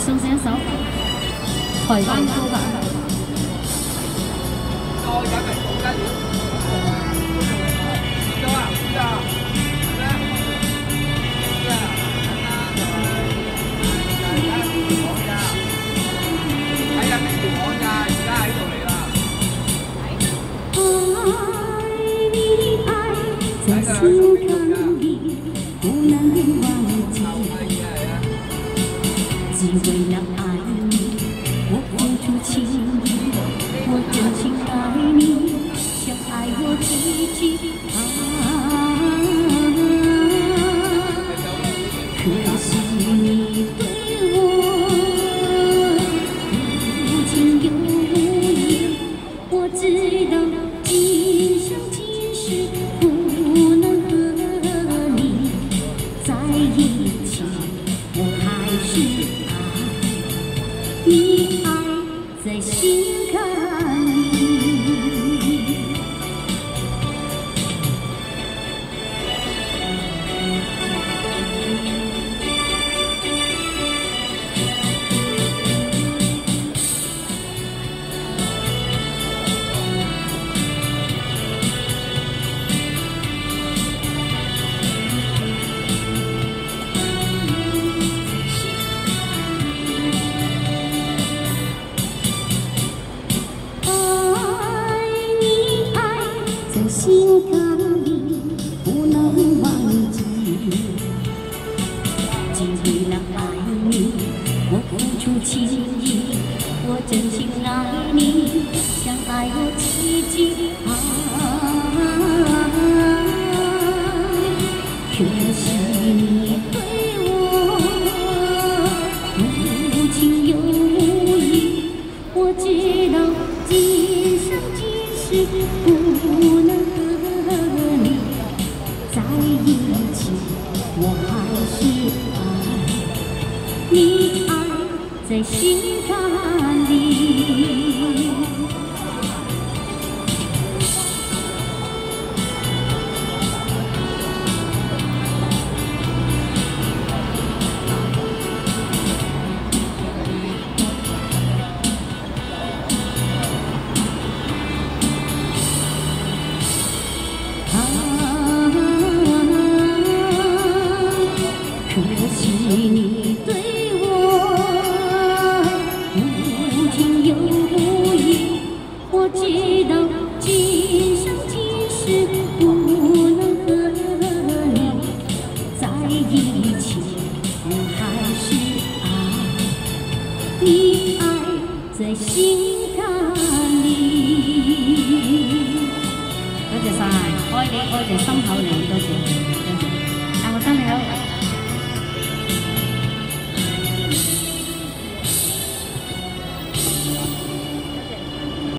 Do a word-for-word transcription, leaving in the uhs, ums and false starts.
送上一首台灣歌版。再緊咪講緊料，知道啊？知道啊？係咩？知啊？睇下邊條網㗎，而家喺度嚟啦。愛你愛在心坎裡，不能忘記。只為了愛你，我付出情意，我真心愛你，像愛我自己。啊，可惜你對我無情又無義，我知道今生今世不能和你在一起，我還是你愛在心坎裡。心坎裡不能忘記，只為了愛你，我付出情意，我真心愛你，像愛我自己。啊，可惜你對我無情又無義，我知道今生今世不能在一起，我還是愛你，愛在心坎裡。可惜你對我無情又無義，我知道今生今世不能和你在一起，我還是愛你，愛在心坎裡。多謝晒，愛你愛在心口裡。